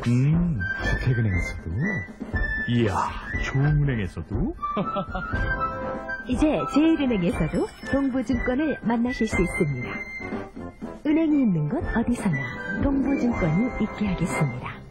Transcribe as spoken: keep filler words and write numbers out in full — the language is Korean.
음, 주택은행에서도? 이야, 조은행에서도? 이제 제일은행에서도 동부증권을 만나실 수 있습니다. 은행이 있는 곳 어디서나 동부증권이 있게 하겠습니다.